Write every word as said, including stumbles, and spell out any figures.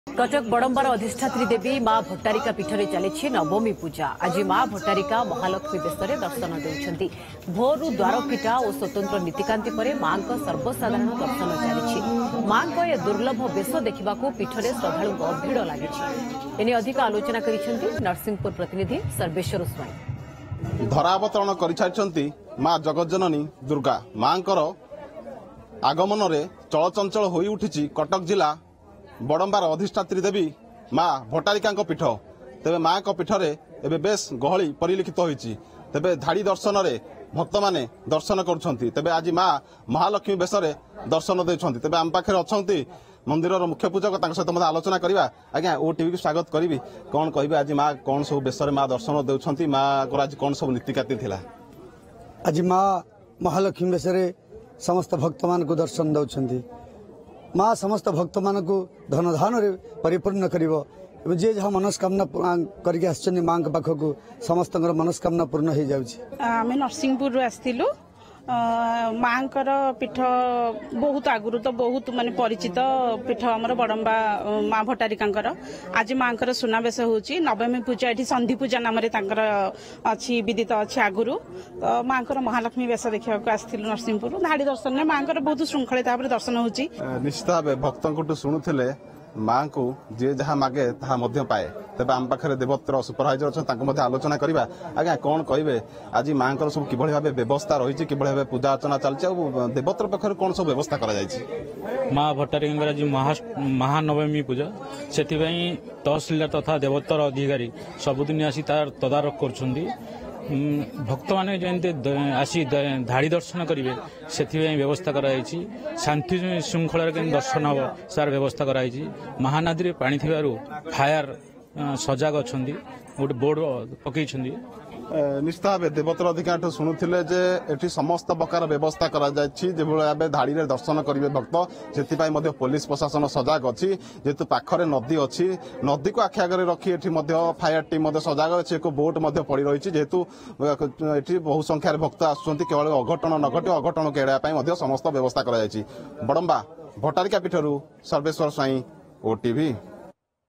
कटक बड़ंबार अधिष्ठात्री देवी मां भट्टारिका पीठ में चली नवमी पूजा। आज मां भट्टारिका महालक्ष्मी बेश दर्शन देउछंती। भोरु द्वार फिटा और स्वतंत्र नीतिकांति पर मां सर्वसाधारण दर्शन चली। मां ये दुर्लभ बेश देखा पीठ में श्रद्धालु भीड़ लगी। एने अधिक आलोचना करिसेंती नरसिंहपुर प्रतिनिधि सर्वेश्वर स्वाई। धरावतरण कर मां जगज्जननी दुर्गा मांकर आगमन में चलचंचल हो उठी कटक जिला बड़ंबार अधिष्ठात्री देवी मां भट्टारिका पीठ। तेबे मां पीठ में बेस गहली परिलक्षित होती। तेबे धाड़ी दर्शन में भक्त माने दर्शन करुछंती। तेबे आज मां महालक्ष्मी बेश दर्शन देछंती। तेबे आम पाखे अच्छी मंदिर मुख्य पूजक सहित मतलब आलोचना करवा। आज्ञा ओ टीवी को स्वागत करी। कौन कह आज मां कौन सब बेश मां दर्शन देउछंती, मां को आज कौन सब नीतिकाती थिला? आज मां महालक्ष्मी बेश समस्त भक्त मान को दर्शन दौरान माँ समस्त भक्त मान को धन धान परिपूर्ण कर जे जहाँ मनस्कामना करके आसछन माँ के पाखक समस्त मनस्कामना पूर्ण हो जाउछि। आमे नरसिंहपुर आस्थिलु माँ पीठ बहुत आगुरी तो बहुत माने परिचित पीठ आमर बड़ंबा माँ भट्टारिकांकर। आज माँ सुनावेश होची नवमी पूजा एठी संधि पूजा नाम अच्छी विदित अच्छी आगुरी तो माँ महालक्ष्मी बेश देखा आसथिलु नरसिंहपुर। धाड़ी दर्शन में माँ बहुत श्रृंखलित भाव दर्शन होची। निश्चित भाव भक्तों शुणुले माँ को जी जहाँ मागे ता पाए। तेज आम पाखे देवत्र सुपरभाइजर अच्छा आलोचना करवा। आज्ञा कौन कहे आज माँ सब कि भाव व्यवस्था रही कि भाव पूजा अर्चना चलती देवत्र पक्ष कौन सब व्यवस्था कर माँ भट्टारिका आज महा महानवमी पूजा से तहसिलदार तथा देवतर अधिकारी सबुदिन आसी तार तदारख कर भक्त माने जयंती आसी धाड़ी दर्शन करेंगे से व्यवस्था कराई। शांति श्रृंखला दर्शन हम सार व्यवस्था कराई। महानदी पानी थी फायर सजाग अच्छा गोटे बोर्ड पकई। निश्चित भाव देवतर अधिकारी शुणुले जे एठी समस्त प्रकार व्यवस्था कर धाड़ी में दर्शन करेंगे भक्त से पुलिस प्रशासन सजाग अच्छी। जेहेतु पाखरे नदी अच्छी नदी को आखि आगे रखी एठी फायर टीम सजाग अच्छी। एक बोट पड़ रही जेहेतु ये बहु संख्यार भक्त आसुच्च केवल अघटन न घटे अघटन को एड़ाई समस्त व्यवस्था कर बड़ंबा भट्टारिका पीठरू सर्वेश्वर स्वाई, ओटीवी।